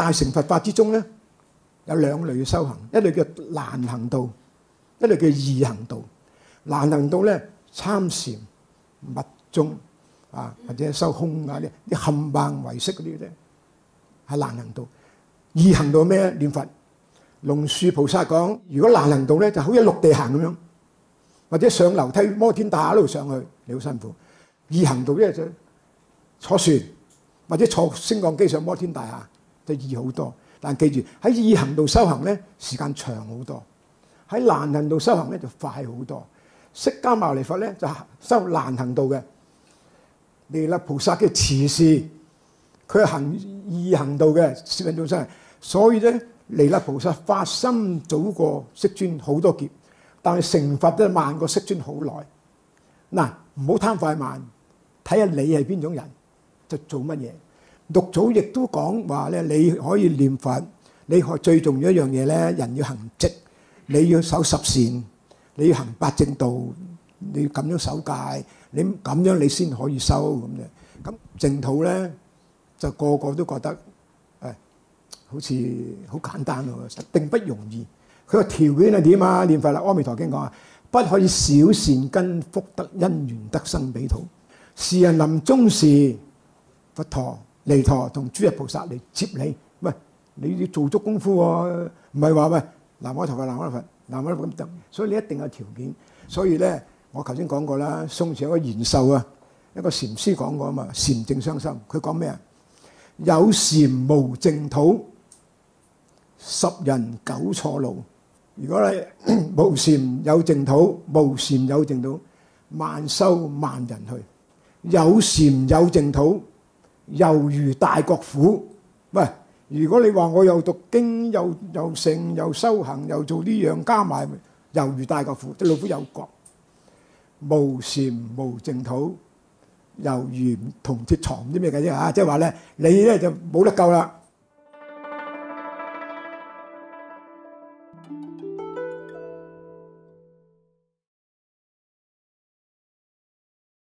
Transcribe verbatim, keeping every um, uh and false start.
大乘佛法之中咧，有兩類嘅修行，一類叫難行道，一類叫易行道。難行道咧，參禪、密宗啊，或者修空啊啲啲冚唪唯識嗰啲咧，係難行道。易行道咩？念佛。龍樹菩薩講，如果難行道咧，就好似陸地行咁樣，或者上樓梯摩天大廈一路上去，你好辛苦。易行道咧就坐船或者坐升降機上摩天大廈，就易好多。但記住喺易行道修行咧，時間長好多；喺難行道修行咧就快好多。釋迦牟尼佛咧就修難行道嘅，彌勒菩薩嘅慈氏，佢係行易行道嘅攝引眾生。所以咧，彌勒菩薩發心早過釋尊好多劫，但係成佛都慢過釋尊好耐。嗱，唔好貪快慢，睇下你係邊種人就做乜嘢。六祖亦都講話咧，你可以念佛，你可最重要一樣嘢咧，人要行直，你要守十善，你要行八正道，你要咁樣守戒，你咁樣你先可以修咁嘅。咁淨土咧就個個都覺得誒，好似好簡單喎，並不容易。佢個條件係點啊？念佛啦，《阿彌陀經》講啊，不可以小善根福德因緣得生彼土。時人臨終時，佛陀、彌陀同諸佛菩薩嚟接你。喂，你要做足功夫喎，唔係話喂南無阿彌陀佛、南無阿彌陀佛、南無阿彌陀佛咁得。所以你一定有條件。所以咧，我頭先講過啦，宋朝有個延壽啊，一個禪師講過啊嘛，禪淨傷心。佢講咩啊？有禪無淨土，十人九錯路。如果你無禪有淨土，無禪有淨土，萬修萬人去。有禪有淨土，猶如大國府。喂，如果你話我又讀經又又成又修行又做呢樣加埋，猶如大國府，啲老虎有角。無禪無淨土，猶如銅鐵床，唔知咩計啫嚇，即係話咧，你咧就冇得救啦。